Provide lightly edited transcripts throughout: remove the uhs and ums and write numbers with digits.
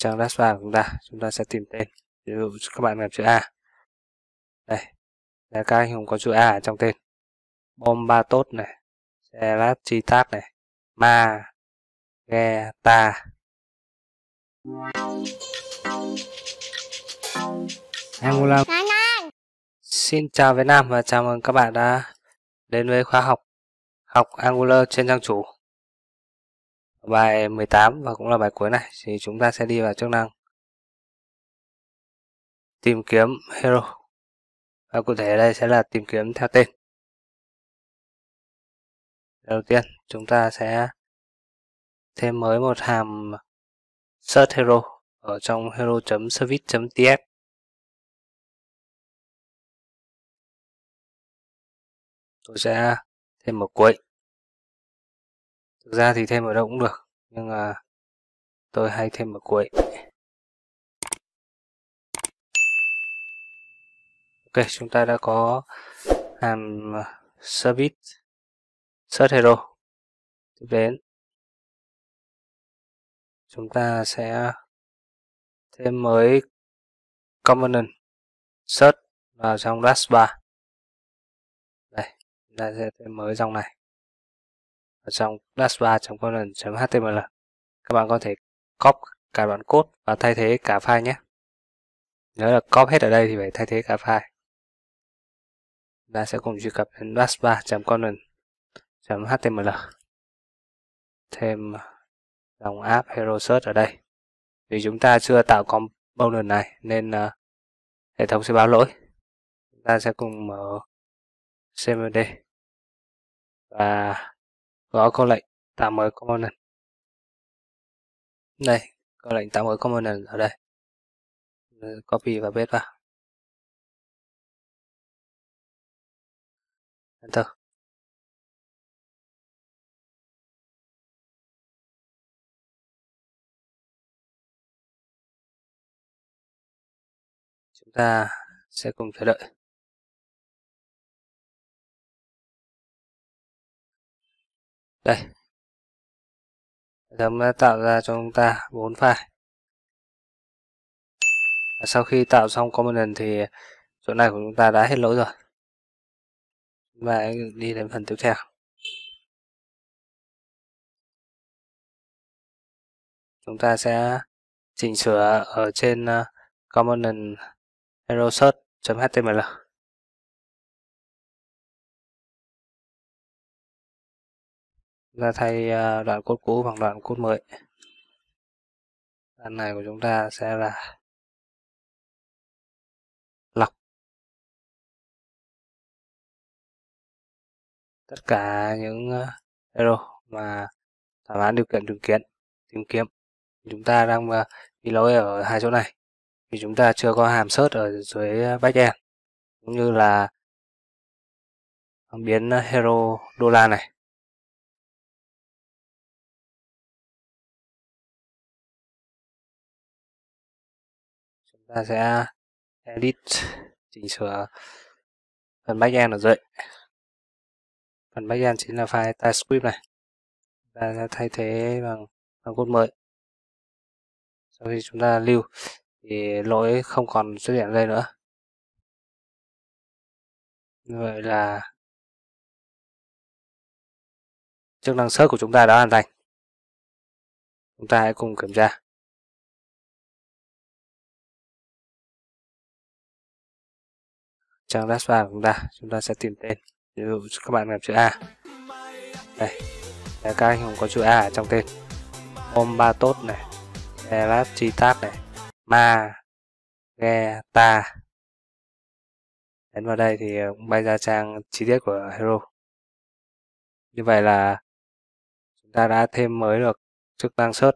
trang dashboard của chúng ta sẽ tìm tên. Ví dụ các bạn làm chữ A. Đây, là các anh hùng có chữ A ở trong tên. Bombatot này, Selachitat này, Ma, Ghe, Ta. Angular. Xin chào Việt Nam và chào mừng các bạn đã đến với khóa học Angular trên trang chủ. Bài 18 và cũng là bài cuối này thì chúng ta sẽ đi vào chức năng tìm kiếm hero. Và cụ thể ở đây sẽ là tìm kiếm theo tên. Đầu tiên chúng ta sẽ thêm mới một hàm search hero ở trong hero.service.ts. Tôi sẽ thêm một cuối. Thực ra thì thêm ở đâu cũng được, nhưng mà tôi hay thêm một cuối. Ok, chúng ta đã có hàm service search hero. Tiếp đến chúng ta sẽ thêm mới component search vào trong dashboard. Đây, chúng ta sẽ thêm mới dòng này ở trong dashboard.component.html. Các bạn có thể copy cả đoạn code và thay thế cả file nhé. Nhớ là copy hết ở đây thì phải thay thế cả file. Chúng ta sẽ cùng truy cập đến dashboard.component.html. Thêm dòng app hero search ở đây. Vì chúng ta chưa tạo component này nên hệ thống sẽ báo lỗi. Chúng ta sẽ cùng mở cmd và gõ câu lệnh tạo mới component. Đây, câu lệnh tạo mới component ở đây. Copy và paste vào. Enter. Chúng ta sẽ cùng chờ đợi. Đây, hệ thống đã tạo ra cho chúng ta 4 file. Và sau khi tạo xong component thì chỗ này của chúng ta đã hết lỗi rồi. Và đi đến phần tiếp theo. Chúng ta sẽ chỉnh sửa ở trên component hero search.html. Chúng ta thay đoạn code cũ bằng đoạn code mới. Đoạn này của chúng ta sẽ là lọc tất cả những hero mà thỏa mãn điều kiện tìm kiếm. Chúng ta đang bị lỗi ở hai chỗ này vì chúng ta chưa có hàm search ở dưới backend, cũng như là biến hero $, này. Chúng ta sẽ edit, chỉnh sửa phần backend ở dưới. Phần backend chính là file TypeScript này. Chúng ta sẽ thay thế bằng code mới. Sau khi chúng ta lưu thì lỗi không còn xuất hiện ở đây nữa. Như vậy là chức năng search của chúng ta đã hoàn thành. Chúng ta hãy cùng kiểm tra. Trang dashboard của chúng ta sẽ tìm tên. Ví dụ các bạn làm chữ A. Đây, là các anh hùng có chữ A ở trong tên. Bombatot này, Selachitat này, Ma, Ghe, Ta. Đến vào đây thì cũng bay ra trang chi tiết của hero. Như vậy là chúng ta đã thêm mới được chức năng search.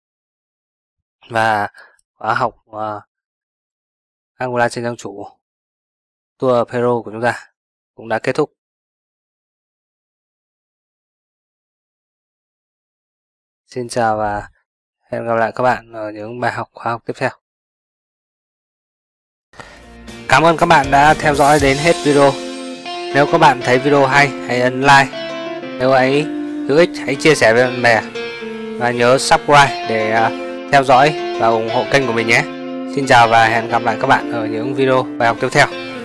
Và khóa học Angular trên trang chủ tour hero của chúng ta cũng đã kết thúc. Xin chào và hẹn gặp lại các bạn ở những bài học khóa học tiếp theo. Cảm ơn các bạn đã theo dõi đến hết video. Nếu các bạn thấy video hay, hãy ấn like. Nếu ấy hữu ích, hãy chia sẻ với bạn bè. Và nhớ subscribe để theo dõi và ủng hộ kênh của mình nhé. Xin chào và hẹn gặp lại các bạn ở những video bài học tiếp theo.